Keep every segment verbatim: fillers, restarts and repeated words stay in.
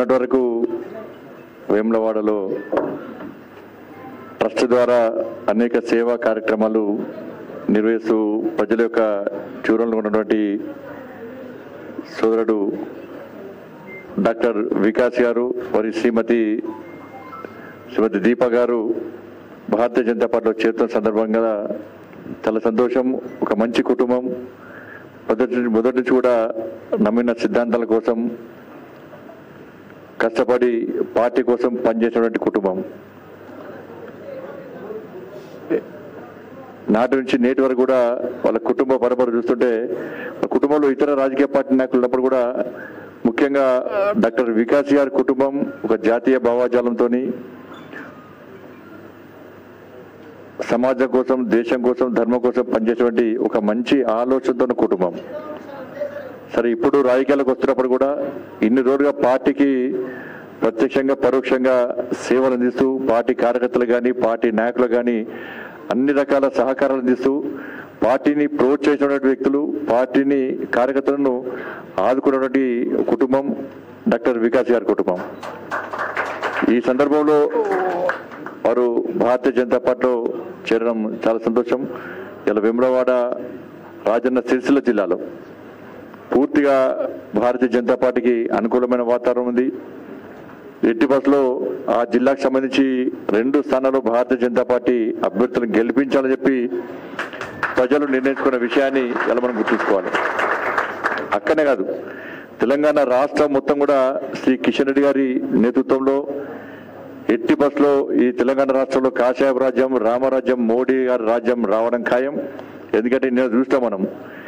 మొన్నటి వరకు వేములవాడలో ట్రస్ట్ ద్వారా అనేక సేవా కార్యక్రమాలు నిర్వహిస్తూ ప్రజల యొక్క చూరంలో ఉన్నటువంటి సోదరుడు డాక్టర్ వికాస్ గారు మరి శ్రీమతి శ్రీమతి దీప గారు భారతీయ జనతా పార్టీలో చేరుతున్న సందర్భంగా చాలా సంతోషం. ఒక మంచి కుటుంబం, మొదటి మొదటి నుంచి కూడా నమ్మిన సిద్ధాంతాల కోసం కష్టపడి పార్టీ కోసం పనిచేసినటువంటి కుటుంబం. నాటి నుంచి నేటి వరకు కూడా వాళ్ళ కుటుంబ పరపర చూస్తుంటే కుటుంబంలో ఇతర రాజకీయ పార్టీ నాయకులు ఉన్నప్పుడు కూడా ముఖ్యంగా డాక్టర్ వికాస్ గారి కుటుంబం ఒక జాతీయ భావాజాలంతో సమాజం కోసం, దేశం కోసం, ధర్మం కోసం పనిచేసేటువంటి ఒక మంచి ఆలోచనతో ఉన్న కుటుంబం. సరే, ఇప్పుడు రాజకీయాలకు వస్తున్నప్పుడు కూడా ఇన్ని రోజులుగా పార్టీకి ప్రత్యక్షంగా పరోక్షంగా సేవలు అందిస్తూ పార్టీ కార్యకర్తలు కానీ పార్టీ నాయకులు కానీ అన్ని రకాల సహకారాలు అందిస్తూ పార్టీని ప్రోత్సహించినటువంటి వ్యక్తులు, పార్టీని కార్యకర్తలను ఆదుకున్నటువంటి కుటుంబం డాక్టర్ వికాస్ గారి కుటుంబం. ఈ సందర్భంలో వారు భారతీయ జనతా పార్టీలో చేరడం చాలా సంతోషం. ఇలా వేములవాడ రాజన్న సిరిసిల్ల జిల్లాలో పూర్తిగా భారతీయ జనతా పార్టీకి అనుకూలమైన వాతావరణం ఉంది. ఎట్టి బస్సులో ఆ జిల్లాకు సంబంధించి రెండు స్థానాల్లో భారతీయ జనతా పార్టీ అభ్యర్థులను గెలిపించాలని చెప్పి ప్రజలు నిర్ణయించుకున్న విషయాన్ని ఇలా మనం గుర్తుంచుకోవాలి. అక్కనే కాదు, తెలంగాణ రాష్ట్రం మొత్తం కూడా శ్రీ కిషన్ రెడ్డి గారి నేతృత్వంలో ఎట్టి బస్సులో ఈ తెలంగాణ రాష్ట్రంలో కాషాయ రాజ్యం, రామరాజ్యం, మోడీ గారి రాజ్యం రావడం ఖాయం. ఎందుకంటే నేను చూస్తాం మనం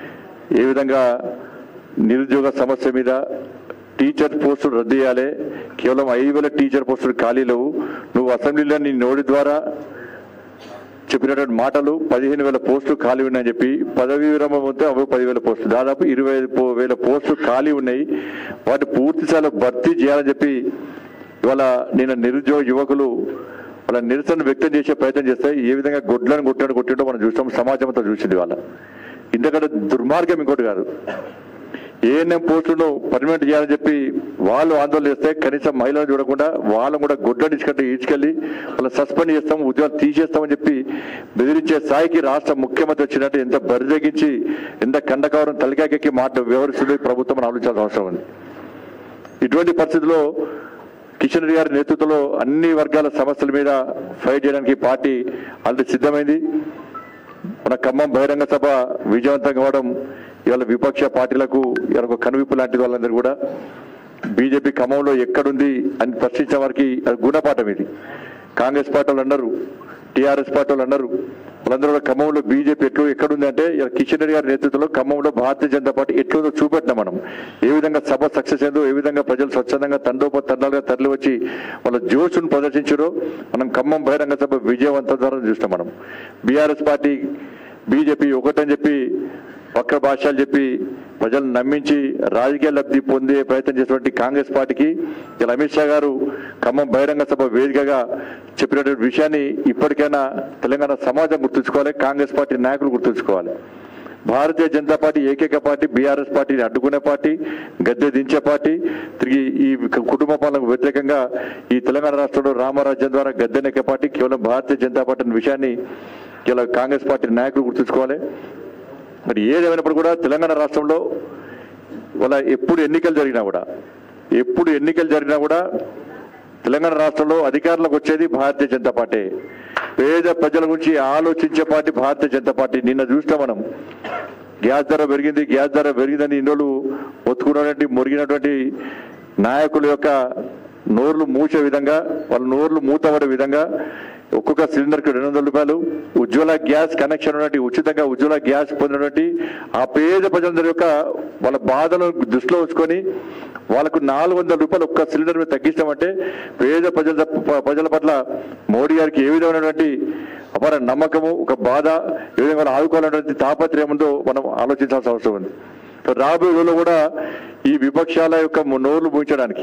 ఏ విధంగా నిరుద్యోగ సమస్య మీద టీచర్ పోస్టులు రద్దు చేయాలి, కేవలం ఐదు వేల టీచర్ పోస్టులు ఖాళీ లేవు. నువ్వు అసెంబ్లీలో నీ నోటి ద్వారా చెప్పినటువంటి మాటలు పదిహేను వేల పోస్టులు ఖాళీ ఉన్నాయని చెప్పి పదవీ విరమణ మొత్తం అవి పదివేల పోస్టులు దాదాపు ఇరవై వేల పోస్టులు ఖాళీ ఉన్నాయి. వాటి పూర్తిస్థాయిలో భర్తీ చేయాలని చెప్పి ఇవాళ నేను నిరుద్యోగ యువకులు వాళ్ళ నిరసన వ్యక్తం చేసే ప్రయత్నం చేస్తే ఏ విధంగా గొడ్లను కొట్టాడు కొట్టిండో మనం చూస్తాం, సమాజం అంతా చూసింది. వాళ్ళ ఇంతకంటే దుర్మార్గం ఇంకోటి కాదు. ఏఎన్ఎం పోస్టులను పర్మనెంట్ చేయాలని చెప్పి వాళ్ళు ఆందోళన చేస్తే కనీసం మహిళలను చూడకుండా వాళ్ళని కూడా గొడ్డని ఇచ్చుకుంటే ఈడ్చుకెళ్ళి వాళ్ళని సస్పెండ్ చేస్తాం, ఉద్యోగాలు తీసేస్తామని చెప్పి బెదిరించే స్థాయికి రాష్ట్ర ముఖ్యమంత్రి వచ్చినట్టు ఎంత బరిదగించి ఎంత కండకవరం తలకాకెక్కి మాట వ్యవహరిస్తుంది ప్రభుత్వం ఆలోచించాల్సిన అవసరం ఉంది. ఇటువంటి పరిస్థితుల్లో కిషన్ రెడ్డి గారి నేతృత్వంలో అన్ని వర్గాల సమస్యల మీద ఫైట్ చేయడానికి పార్టీ ఆల్రెడీ సిద్ధమైంది. మన ఖమ్మం బహిరంగ సభ విజయవంతంగా కావడం ఇవాళ విపక్ష పార్టీలకు ఇవాళ ఒక కనువిప్పు లాంటి వాళ్ళందరూ కూడా బీజేపీ ఖమ్మంలో ఎక్కడుంది అని ప్రశ్నించిన వారికి అది గుణపాఠం. ఇది కాంగ్రెస్ పార్టీ వాళ్ళు అన్నారు, టీఆర్ఎస్ పార్టీ వాళ్ళు అన్నారు, వాళ్ళందరూ కూడా ఖమ్మంలో బీజేపీ ఎట్లు ఎక్కడుంది అంటే కిషన్ రెడ్డి గారి నేతృత్వంలో ఖమ్మంలో భారతీయ జనతా పార్టీ ఎట్లుందో చూపెట్టినాం మనం. ఏ విధంగా సభ సక్సెస్ అయిందో, ఏ విధంగా ప్రజలు స్వచ్ఛందంగా తండోపతండాలుగా తరలి వచ్చి వాళ్ళ జోషును ప్రదర్శించారో మనం ఖమ్మం బహిరంగ సభ విజయవంతం ద్వారా చూస్తాం. మనం బీఆర్ఎస్ పార్టీ బీజేపీ ఒకటని చెప్పి వక్ర భాషలు చెప్పి ప్రజలను నమ్మించి రాజకీయ లబ్ధి పొందే ప్రయత్నం చేసినటువంటి కాంగ్రెస్ పార్టీకి ఇలా అమిత్ షా గారు ఖమ్మం బహిరంగ సభ వేదికగా చెప్పినటువంటి విషయాన్ని ఇప్పటికైనా తెలంగాణ సమాజం గుర్తుంచుకోవాలి, కాంగ్రెస్ పార్టీ నాయకులు గుర్తుంచుకోవాలి. భారతీయ జనతా పార్టీ ఏకైక పార్టీ బీఆర్ఎస్ పార్టీని అడ్డుకునే పార్టీ, గద్దె దించే పార్టీ, తిరిగి ఈ కుటుంబ పాలనకు వ్యతిరేకంగా ఈ తెలంగాణ రాష్ట్రంలో రామరాజ్యం ద్వారా గద్దెనెక్కే పార్టీ కేవలం భారతీయ జనతా పార్టీ అనే విషయాన్ని ఇలా కాంగ్రెస్ పార్టీ నాయకులు గుర్తుంచుకోవాలి. మరి ఏదేమైనప్పుడు కూడా తెలంగాణ రాష్ట్రంలో వాళ్ళ ఎప్పుడు ఎన్నికలు జరిగినా కూడా ఎప్పుడు ఎన్నికలు జరిగినా కూడా తెలంగాణ రాష్ట్రంలో అధికారంలోకి వచ్చేది భారతీయ జనతా పార్టీ. పేద ప్రజల గురించి ఆలోచించే పార్టీ భారతీయ జనతా పార్టీ. నిన్న చూస్తాం మనం, గ్యాస్ ధర పెరిగింది, గ్యాస్ ధర పెరిగిందని ఇన్ని రోజులు ఒత్తుకున్నటువంటి మురిగినటువంటి నాయకుల యొక్క నోర్లు మూసే విధంగా, వాళ్ళ నోర్లు మూతపడే విధంగా ఒక్కొక్క సిలిండర్కి రెండు వందల రూపాయలు ఉజ్వల గ్యాస్ కనెక్షన్ ఉన్నట్టు ఉచితంగా ఉజ్వల గ్యాస్ పొందినటువంటి ఆ పేద ప్రజలందరి యొక్క వాళ్ళ బాధలను దృష్టిలో ఉంచుకొని వాళ్ళకు నాలుగు వందల రూపాయలు ఒక్క సిలిండర్ మీద తగ్గిస్తామంటే పేద ప్రజల ప్రజల పట్ల మోడీ గారికి ఏ విధమైనటువంటి అపార నమ్మకము, ఒక బాధ, ఏ విధంగా ఆదుకోవాలనేటువంటి తాపత్రయం ఉందో మనం ఆలోచించాల్సిన అవసరం ఉంది. రాబోయే రోజుల్లో కూడా ఈ విపక్షాల యొక్క నోర్లు మూయించడానికి,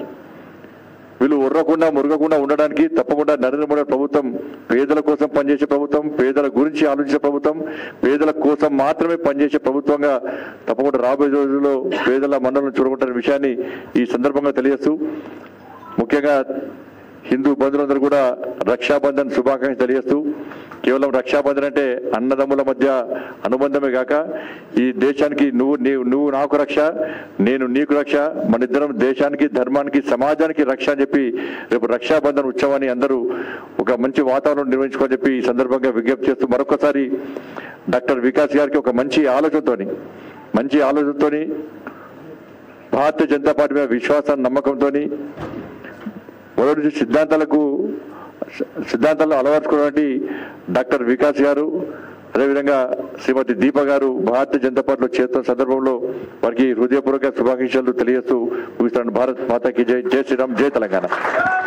వీళ్ళు ఉర్రకుండా మురగకుండా ఉండడానికి తప్పకుండా నరేంద్ర మోడీ ప్రభుత్వం పేదల కోసం పనిచేసే ప్రభుత్వం, పేదల గురించి ఆలోచించే ప్రభుత్వం, పేదల కోసం మాత్రమే పనిచేసే ప్రభుత్వంగా తప్పకుండా రాబోయే రోజుల్లో పేదల మండలను చూడకుంటున్న విషయాన్ని ఈ సందర్భంగా తెలియజేస్తూ ముఖ్యంగా హిందూ బంధువులందరూ కూడా రక్షాబంధన్ శుభాకాంక్షలు తెలియజేస్తూ, కేవలం రక్షాబంధన్ అంటే అన్నదమ్ముల మధ్య అనుబంధమే కాక ఈ దేశానికి నువ్వు నీవు నువ్వు నాకు రక్ష, నేను నీకు రక్ష, మన ఇద్దరం దేశానికి, ధర్మానికి, సమాజానికి రక్ష అని చెప్పి రేపు రక్షాబంధన్ ఉత్సవాన్ని అందరూ ఒక మంచి వాతావరణం నిర్వహించుకోని చెప్పి ఈ సందర్భంగా విజ్ఞప్తి చేస్తూ, మరొకసారి డాక్టర్ వికాస్ గారికి ఒక మంచి ఆలోచనతోని మంచి ఆలోచనతోని భారతీయ జనతా పార్టీ మీద విశ్వాసాన్ని నమ్మకంతో మొదటి నుంచి సిద్ధాంతాలకు సిద్ధాంతాలను అలవర్చుకున్నటువంటి డాక్టర్ వికాస్ గారు, అదేవిధంగా శ్రీమతి దీప గారు భారతీయ జనతా పార్టీలో చేస్తున్న సందర్భంలో వారికి హృదయపూర్వక శుభాకాంక్షలు తెలియజేస్తూ ముగిస్తున్నాను. భారత్ మాతాకి జై, జై శ్రీరామ్, జై తెలంగాణ.